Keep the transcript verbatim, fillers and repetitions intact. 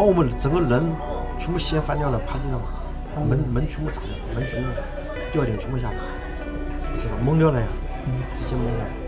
把我们整个人全部掀翻掉了，趴地上，门门全部砸掉，门全部吊顶全部下来，我知道懵掉了呀，直接懵掉了。